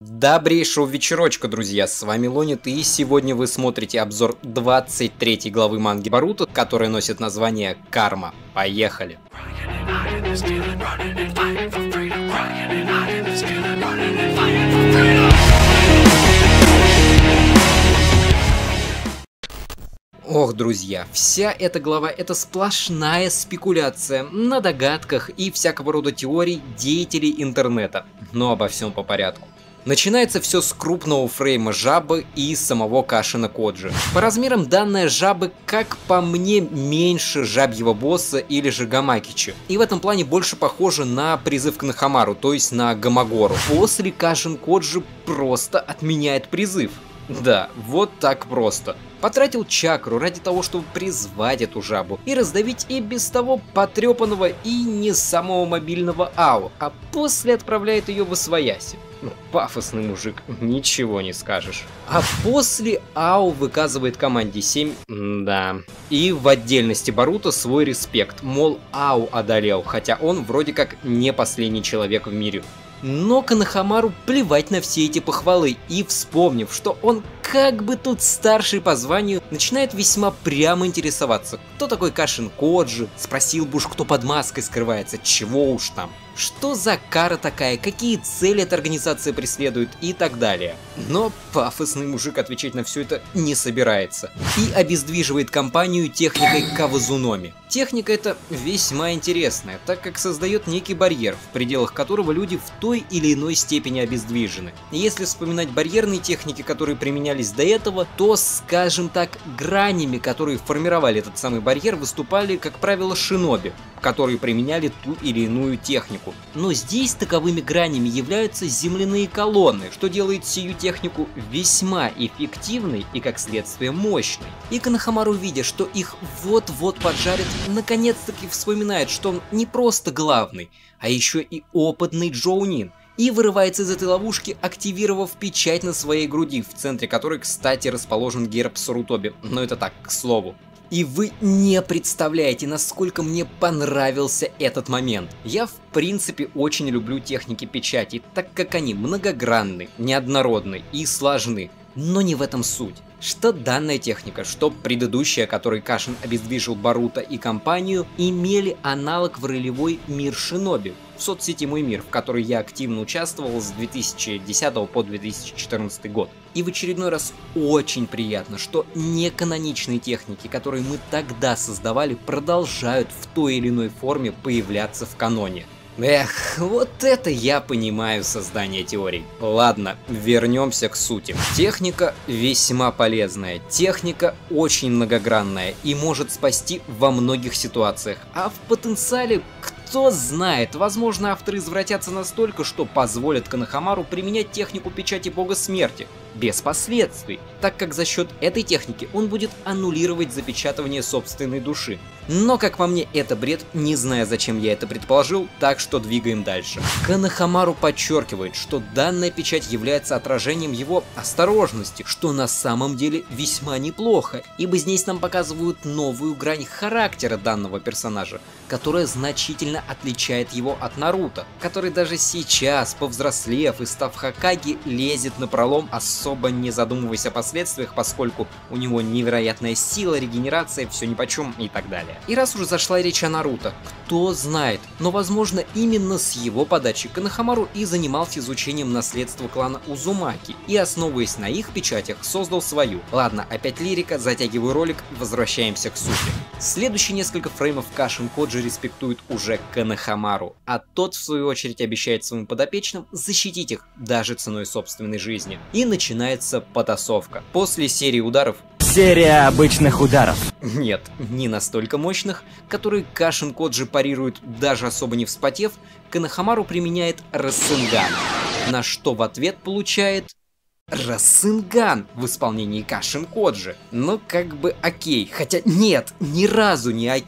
Добрейшего вечерочка, друзья, с вами Лонит, и сегодня вы смотрите обзор 23 главы манги Боруто, которая носит название «Карма». Поехали! Ох, друзья, вся эта глава — это сплошная спекуляция на догадках и всякого рода теорий деятелей интернета. Но обо всем по порядку. Начинается все с крупного фрейма жабы и самого Кашина Коджи. По размерам данная жабы, как по мне, меньше жабьего босса или же Гамакичи. И в этом плане больше похожа на призыв Конохамару, то есть на Гамагору. После Кашин Коджи просто отменяет призыв. Да, вот так просто. Потратил чакру ради того, чтобы призвать эту жабу и раздавить и без того потрепанного и не самого мобильного Ао, а после отправляет ее в освояси. Ну, пафосный мужик, ничего не скажешь. А после Ао выказывает команде 7, да. И в отдельности Боруто свой респект, мол, Ао одолел, хотя он вроде как не последний человек в мире. Но Конохамару плевать на все эти похвалы, и вспомнив, что он как бы тут старший по званию, начинает весьма прямо интересоваться, кто такой Кашин Коджи, спросил бы уж, кто под маской скрывается, чего уж там. Что за кара такая, какие цели эта организация преследует и так далее. Но пафосный мужик отвечать на все это не собирается. И обездвиживает компанию техникой Кавазуноми. Техника эта весьма интересная, так как создает некий барьер, в пределах которого люди в той или иной степени обездвижены. И если вспоминать барьерные техники, которые применялись до этого, то, скажем так, гранями, которые формировали этот самый барьер, выступали, как правило, шиноби, которые применяли ту или иную технику. Но здесь таковыми гранями являются земляные колонны, что делает сию технику весьма эффективной и, как следствие, мощной. И Конохамару, видя, что их вот-вот поджарят, наконец-таки вспоминает, что он не просто главный, а еще и опытный джоунин. И вырывается из этой ловушки, активировав печать на своей груди, в центре которой, кстати, расположен герб Сарутоби. Но это так, к слову. И вы не представляете, насколько мне понравился этот момент. Я, в принципе, очень люблю техники печати, так как они многогранны, неоднородны и сложны. Но не в этом суть. Что данная техника, что предыдущая, которой Кашин обездвижил Боруто и компанию, имели аналог в ролевой мир Шиноби, в соцсети Мой Мир, в которой я активно участвовал с 2010 по 2014 год. И в очередной раз очень приятно, что неканоничные техники, которые мы тогда создавали, продолжают в той или иной форме появляться в каноне. Эх, вот это я понимаю создание теорий. Ладно, вернемся к сути. Техника весьма полезная, техника очень многогранная и может спасти во многих ситуациях, а в потенциале, кто знает, возможно, авторы извратятся настолько, что позволят Конохамару применять технику печати бога смерти без последствий, так как за счет этой техники он будет аннулировать запечатывание собственной души. Но, как по мне, это бред, не зная, зачем я это предположил, так что двигаем дальше. Конохамару подчеркивает, что данная печать является отражением его осторожности, что на самом деле весьма неплохо, ибо здесь нам показывают новую грань характера данного персонажа, которая значительно отличает его от Наруто, который даже сейчас, повзрослев и став Хокаге, лезет напролом, особо не задумываясь о последствиях, поскольку у него невероятная сила, регенерация, все нипочем и так далее. И раз уже зашла речь о Наруто, кто знает, но возможно именно с его подачи Конохамару и занимался изучением наследства клана Узумаки, и основываясь на их печатях, создал свою. Ладно, опять лирика, затягиваю ролик, возвращаемся к сути. Следующие несколько фреймов Кашин Коджи респектует уже Конохамару, а тот в свою очередь обещает своим подопечным защитить их даже ценой собственной жизни. И начинается потасовка. После серии ударов серия обычных ударов. Нет, не настолько мощных, которые Кашин Коджи парирует, даже особо не вспотев, Конохамару применяет Рассенган, на что в ответ получает Рассенган в исполнении Кашин Коджи. Ну как бы окей, хотя нет, ни разу не окей.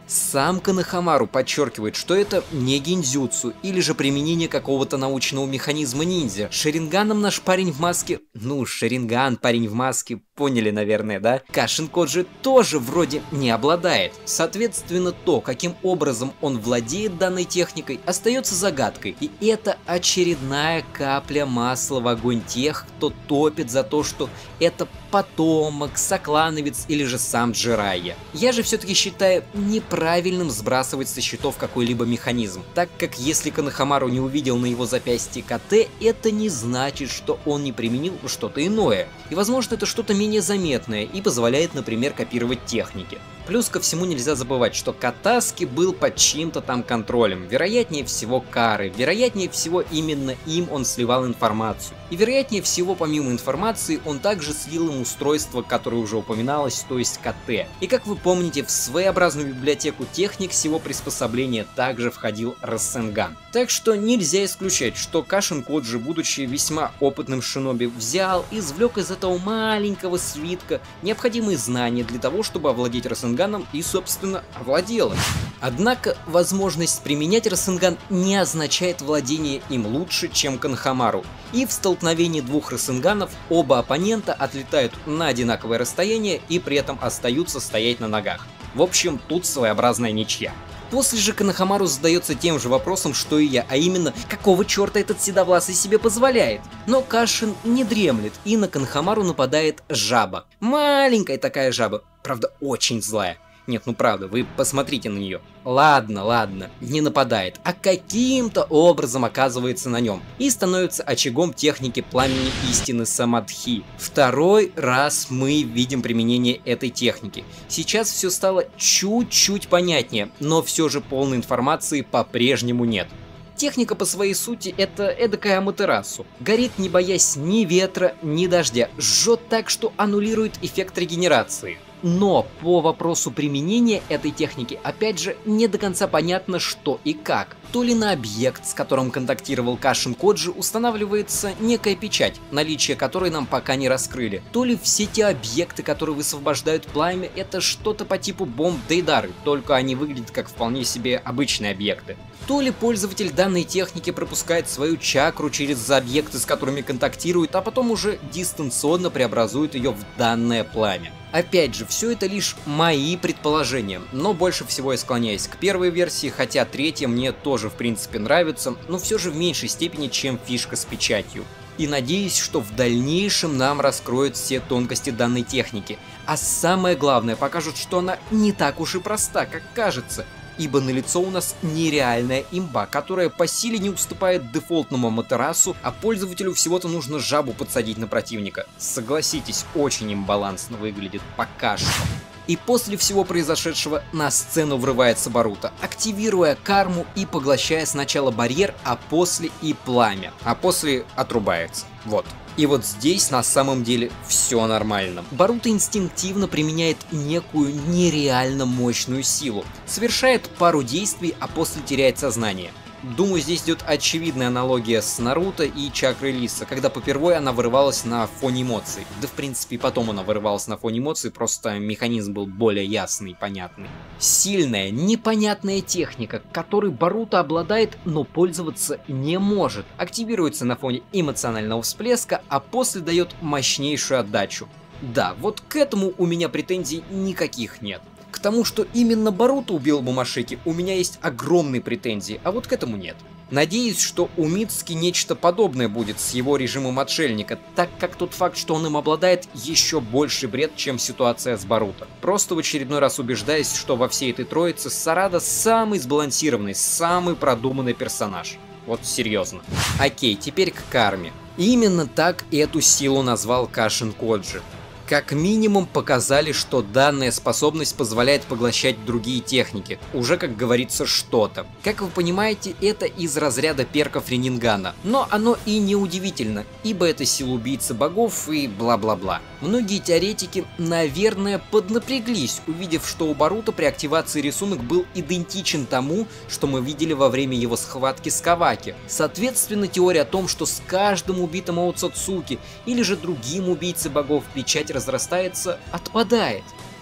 Сам Канахамару подчеркивает, что это не гиндзюцу или же применение какого-то научного механизма ниндзя. Шаринганом наш парень в маске, Шаринган, парень в маске, поняли, наверное, да? Кашин Коджи тоже вроде не обладает. Соответственно, то, каким образом он владеет данной техникой, остается загадкой. И это очередная капля масла в огонь тех, кто топит за то, что это потомок, соклановец или же сам Джирайя. Я же все-таки считаю неправильным сбрасывать со счетов какой-либо механизм, так как если Канахамару не увидел на его запястье КТ, это не значит, что он не применил что-то иное. И возможно это что-то менее заметное и позволяет, например, копировать техники. Плюс ко всему нельзя забывать, что Катаски был под чьим-то там контролем, вероятнее всего Кары, вероятнее всего именно им он сливал информацию. И вероятнее всего помимо информации он также слил им устройство, которое уже упоминалось, то есть КТ. И как вы помните, в своеобразную библиотеку техник всего приспособления также входил Рассенган. Так что нельзя исключать, что Кашин Коджи, будучи весьма опытным шиноби, взял, извлек из этого маленького свитка необходимые знания для того, чтобы овладеть Рассенганом и, собственно, овладел им. Однако, возможность применять Рассенган не означает владение им лучше, чем Канахамару. И в столкновении двух Рассенганов оба оппонента отлетают на одинаковое расстояние и при этом остаются стоять на ногах. В общем, тут своеобразная ничья. После же Канахамару задается тем же вопросом, что и я, а именно, какого черта этот седовласый себе позволяет? Но Кашин не дремлет, и на Канахамару нападает жаба. Маленькая такая жаба, правда очень злая. Нет, правда, вы посмотрите на нее. Ладно, не нападает, а каким-то образом оказывается на нем и становится очагом техники пламени истины Самадхи. Второй раз мы видим применение этой техники. Сейчас все стало чуть-чуть понятнее, но все же полной информации по-прежнему нет. Техника по своей сути это эдакая Аматерасу. Горит не боясь ни ветра, ни дождя, жжет так, что аннулирует эффект регенерации. Но по вопросу применения этой техники, опять же, не до конца понятно, что и как. То ли на объект, с которым контактировал Кашин Коджи, устанавливается некая печать, наличие которой нам пока не раскрыли. То ли все те объекты, которые высвобождают пламя, это что-то по типу бомб Дейдары, только они выглядят как вполне себе обычные объекты. То ли пользователь данной техники пропускает свою чакру через объекты, с которыми контактирует, а потом уже дистанционно преобразует ее в данное пламя. Опять же, все это лишь мои предположения, но больше всего я склоняюсь к первой версии, хотя третья мне тоже в принципе нравится, но все же в меньшей степени, чем фишка с печатью. И надеюсь, что в дальнейшем нам раскроют все тонкости данной техники, а самое главное, покажут, что она не так уж и проста, как кажется. Ибо налицо у нас нереальная имба, которая по силе не уступает дефолтному Аматерасу, а пользователю всего-то нужно жабу подсадить на противника. Согласитесь, очень имбалансно выглядит пока что. И после всего произошедшего на сцену врывается Боруто, активируя карму и поглощая сначала барьер, а после и пламя, а после отрубается. Вот. И вот здесь на самом деле все нормально. Боруто инстинктивно применяет некую нереально мощную силу, совершает пару действий, а после теряет сознание. Думаю, здесь идет очевидная аналогия с Наруто и чакрой Лиса, когда попервой она вырывалась на фоне эмоций. Да в принципе и потом она вырывалась на фоне эмоций, просто механизм был более ясный и понятный. Сильная, непонятная техника, которой Боруто обладает, но пользоваться не может. Активируется на фоне эмоционального всплеска, а после дает мощнейшую отдачу. Да, вот к этому у меня претензий никаких нет. К тому, что именно Боруто убил Мумашики, у меня есть огромные претензии, а вот к этому нет. Надеюсь, что у Мицуки нечто подобное будет с его режимом отшельника, так как тот факт, что он им обладает, еще больше бред, чем ситуация с Боруто. Просто в очередной раз убеждаюсь, что во всей этой троице Сарада самый сбалансированный, самый продуманный персонаж. Вот серьезно. Окей, теперь к карме. Именно так эту силу назвал Кашин Коджи. Как минимум показали, что данная способность позволяет поглощать другие техники, уже как говорится что-то. Как вы понимаете, это из разряда перков Ренингана, но оно и не удивительно, ибо это сила убийцы богов и бла-бла-бла. Многие теоретики, наверное, поднапряглись, увидев, что у Боруто при активации рисунок был идентичен тому, что мы видели во время его схватки с Каваки. Соответственно, теория о том, что с каждым убитым Оцуцуки или же другим убийцей богов печать разрастается, отпадает.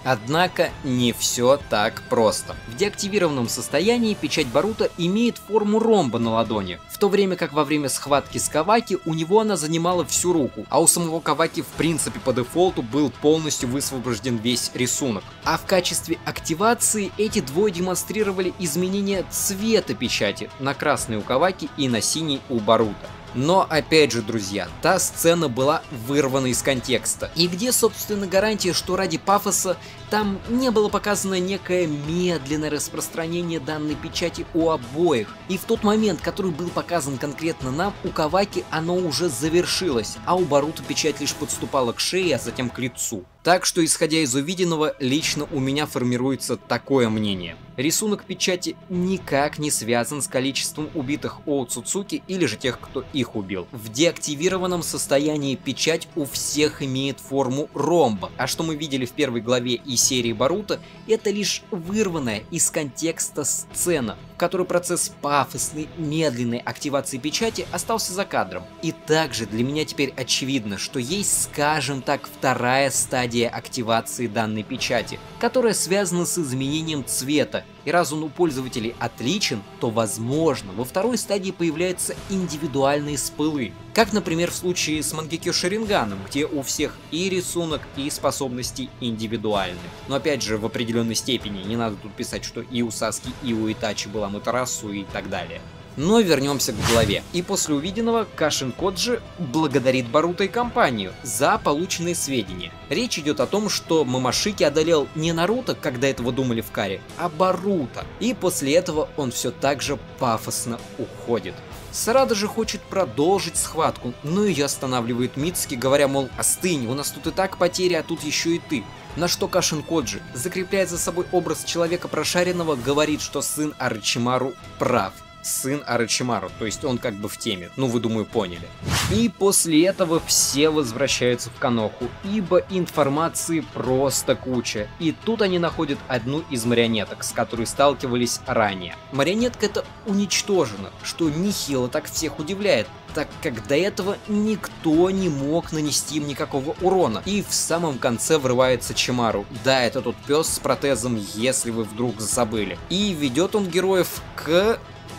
Однако не все так просто. В деактивированном состоянии печать Боруто имеет форму ромба на ладони, в то время как во время схватки с Каваки у него она занимала всю руку, а у самого Каваки в принципе по дефолту был полностью высвобожден весь рисунок. А в качестве активации эти двое демонстрировали изменение цвета печати на красный у Каваки и на синий у Боруто. Но опять же, друзья, та сцена была вырвана из контекста. И где, собственно, гарантия, что ради пафоса там не было показано некое медленное распространение данной печати у обоих. И в тот момент, который был показан конкретно нам, у Каваки оно уже завершилось, а у Боруто печать лишь подступала к шее, а затем к лицу. Так что, исходя из увиденного, лично у меня формируется такое мнение. Рисунок печати никак не связан с количеством убитых Оцуцуки или же тех, кто их убил. В деактивированном состоянии печать у всех имеет форму ромба, а что мы видели в первой главе и серии Боруто, это лишь вырванная из контекста сцена, в которой процесс пафосной, медленной активации печати остался за кадром. И также для меня теперь очевидно, что есть, скажем так, вторая стадия активации данной печати, которая связана с изменением цвета. И раз он у пользователей отличен, то возможно во второй стадии появляются индивидуальные спылы. Как, например, в случае с Мангекё Шаринганом, где у всех и рисунок, и способности индивидуальны. Но опять же, в определенной степени, не надо тут писать, что и у Саски, и у Итачи была Матарасу и так далее. Но вернемся к главе. И после увиденного Кашин Коджи благодарит Боруто и компанию за полученные сведения. Речь идет о том, что Мамашики одолел не Наруто, как до этого думали в каре, а Боруто. И после этого он все так же пафосно уходит. Сарада же хочет продолжить схватку, но ее останавливает Мицуки, говоря, мол, остынь, у нас тут и так потери, а тут еще и ты. На что Кашин Коджи, закрепляя за собой образ человека прошаренного, говорит, что сын Орочимару прав. Сын Орочимару, то есть он как бы в теме, ну вы, думаю, поняли. И после этого все возвращаются в Каноху, ибо информации просто куча. И тут они находят одну из марионеток, с которой сталкивались ранее. Марионетка эта уничтожена, что нехило так всех удивляет, так как до этого никто не мог нанести им никакого урона. И в самом конце врывается Чимару. Да, это тот пес с протезом, если вы вдруг забыли. И ведет он героев к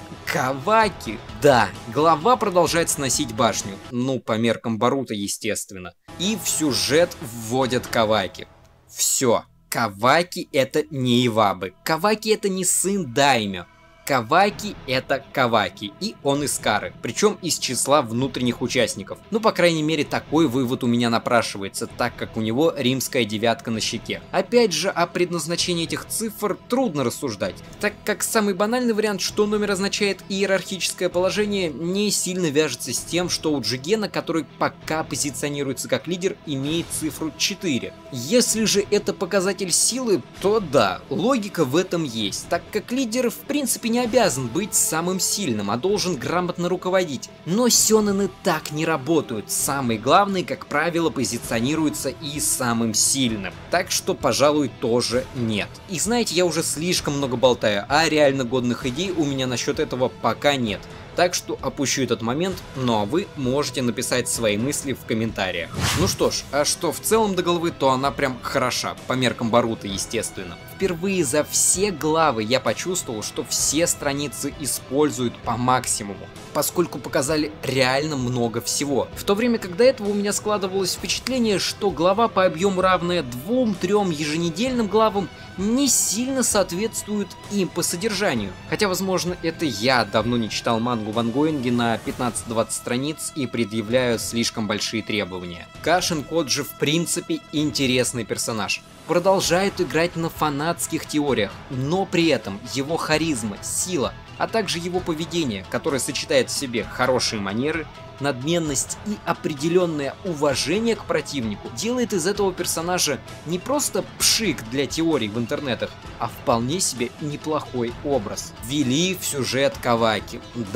Каваки. Да, глава продолжает сносить башню. Ну, по меркам Боруто, естественно. И в сюжет вводят Каваки. Все. Каваки это не Ивабы. Каваки это не сын Даймё. Каваки это Каваки, и он из Кары, причем из числа внутренних участников. Ну, по крайней мере, такой вывод у меня напрашивается, так как у него римская девятка на щеке. Опять же, о предназначении этих цифр трудно рассуждать, так как самый банальный вариант, что номер означает иерархическое положение, не сильно вяжется с тем, что у Джигена, который пока позиционируется как лидер, имеет цифру 4. Если же это показатель силы, то да, логика в этом есть, так как лидер в принципе не обязан быть самым сильным, а должен грамотно руководить. Но сёнэны так не работают. Самый главный, как правило, позиционируется и самым сильным. Так что, пожалуй, тоже нет. И знаете, я уже слишком много болтаю, а реально годных идей у меня насчет этого пока нет. Так что опущу этот момент, ну а вы можете написать свои мысли в комментариях. Ну что ж, а что в целом до головы, то она прям хороша, по меркам Боруто, естественно. Впервые за все главы я почувствовал, что все страницы используют по максимуму, поскольку показали реально много всего. В то время как до этого у меня складывалось впечатление, что глава по объему равная 2-3 еженедельным главам не сильно соответствует им по содержанию. Хотя, возможно, это я давно не читал мангу в ангоинге на 15-20 страниц и предъявляю слишком большие требования. Кашин Коджи в принципе интересный персонаж. Продолжает играть на фанатских теориях, но при этом его харизма, сила, а также его поведение, которое сочетает в себе хорошие манеры, надменность и определенное уважение к противнику, делает из этого персонажа не просто пшик для теорий в интернетах, а вполне себе неплохой образ. Ввели в сюжет Каваки. Да,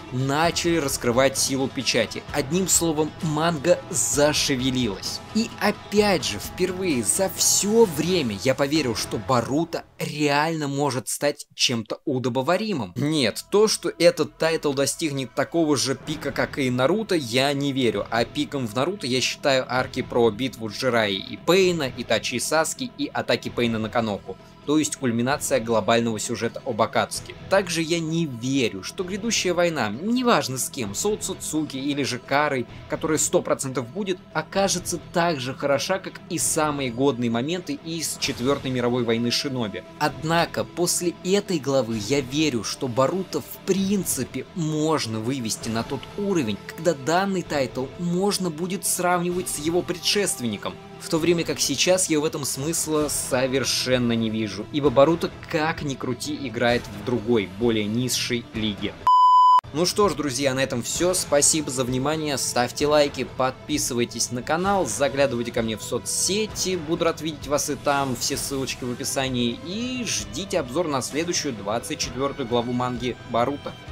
начали раскрывать силу печати. Одним словом, манга зашевелилась. И опять же, впервые за все время я поверил, что Боруто реально может стать чем-то удобоваримым. Нет, то, что этот тайтл достигнет такого же пика, как и Наруто, я не верю. А пиком в Наруто я считаю арки про битву Джираи и Пейна, Итачи и Саски и атаки Пейна на Каноху. То есть кульминация глобального сюжета об Акацуки. Также я не верю, что грядущая война, неважно с кем, с Оцуцуки или же Карой, которая 100% будет, окажется так же хороша, как и самые годные моменты из 4-й мировой войны Шиноби. Однако, после этой главы я верю, что Боруто в принципе можно вывести на тот уровень, когда данный тайтл можно будет сравнивать с его предшественником. В то время как сейчас я в этом смысла совершенно не вижу, ибо Боруто как ни крути играет в другой, более низшей лиге. Ну что ж, друзья, на этом все. Спасибо за внимание, ставьте лайки, подписывайтесь на канал, заглядывайте ко мне в соцсети, буду рад видеть вас и там, все ссылочки в описании, и ждите обзор на следующую 24-ю главу манги Боруто.